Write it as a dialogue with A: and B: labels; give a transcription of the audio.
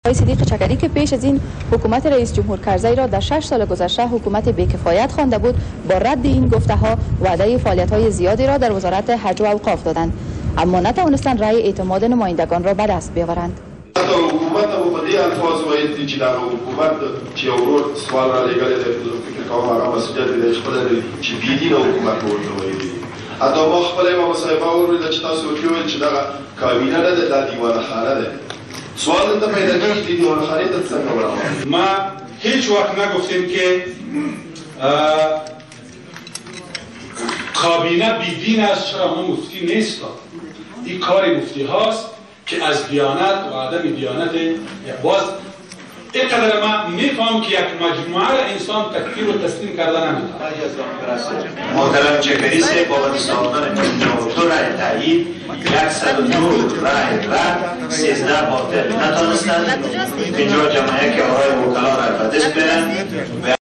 A: صدیق چکری که پیش از این حکومت رئیس جمهور کرزی را در 6 سال گذشته حکومت بی‌کفایت خوانده بود، با رد این گفته ها وعده فعالیت‌های زیادی را در وزارت حج و اوقاف دادند، اما نتوانستند رأی اعتماد نمایندگان را به دست بیاورند.
B: حکومت او په دې الفاظ وایي چې دا حکومت چې ورور سوال را لګلې د فکر کوم هغه مسؤلیت دی خپل چې بيدینه حکومت ورته وایي. ادا ما خپل ما مصاحبه ورته چې تاسو وکړئ چې دا کابینه نه ده، دا دیوانه خانه ده. سوال ته پیدا کیږي چې دیوانه خانه ته څنګه ورغله.
C: ما هیچ وقت نگفتیم که کابینه بیدین است، چرا ما مفتی نیست. این کار مفتی هاست که از دیانت و عدم دیانت باز اینقدر ما میفهم که یک مجموعه انسان تکفیر و تسلیم کرده نمیتونه.
D: محترم چکری سے با ساختن 52 رای تایید 102 رای رد 13 باطل نتونستند اینجا جمعه که آقای وکلا را به دست برن و